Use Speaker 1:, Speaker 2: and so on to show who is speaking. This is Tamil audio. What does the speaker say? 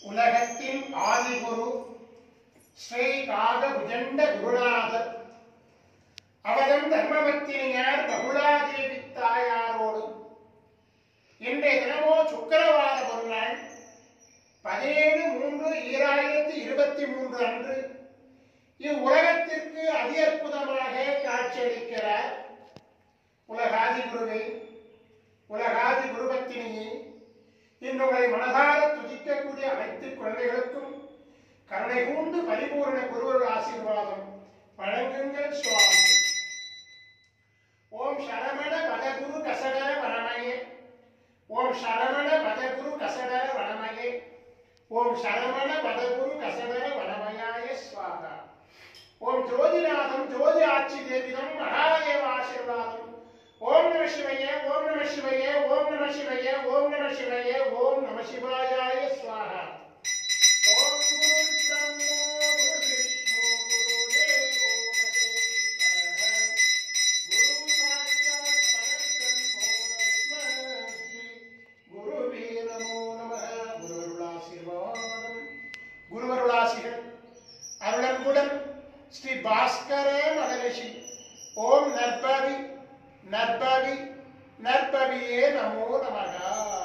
Speaker 1: உலகத்தின் ஆதிகுரு ஸ்ரீ காகபுஜண்ட குருநாதர் அவதம் தர்மபத்தினியார் பகுலாதேவி தாயாரோடு இன்றைய தினமோ சுக்கிரவார பொருளாள் 17/3/2023 அன்று இவ்வுலகத்திற்கு அதி அற்புதமாக காட்சியளிக்கிறார். உலகாதி குருவே, உலகாதி குருபத்தினியே, இன்றுங்களை மனதார துதிக்கக்கூடிய அனைத்து குழந்தைகளுக்கும் கருணை கூர்ந்து பரிபூர்ண குருவருள் ஆசீர்வாதம் வழங்குங்கள் சுவாமி. ஓம் சரமண பதகுரு கசடர வனமயே, ஓம் சரமண பதகுரு கசடர வனமயே, ஓம் சரமண பதகுரு கசடர வனமயாய ஸ்வாகா. ஓம் ஜோதிநாதம் ஜோதி ஆட்சி தேவிதம் மகாதேவ ஆசீர்வாதம். ஓம் நம சிவய, ஓம் நம சிவய, ஓம் நம சிவய, ஓம் நம சிவய, ஓம் நம சிவாயாய ஸ்வாகா. ஓம் குரு பிரம்மோ குரு விஷ்ணு குரு தேவோ மகேஸ்வரः குரு சாட்சாத் பரபிரம்மோ தஸ்மை ஸ்ரீ குருவே நமோ நமः. குருவருளாசீர்வாதம், குருவருளாசிகள் அருளன்புடன் ஸ்ரீ பாஸ்கர மகரிஷி. ஓம் நற்பவி நற்பவி நற்பவியே நமோ நமக.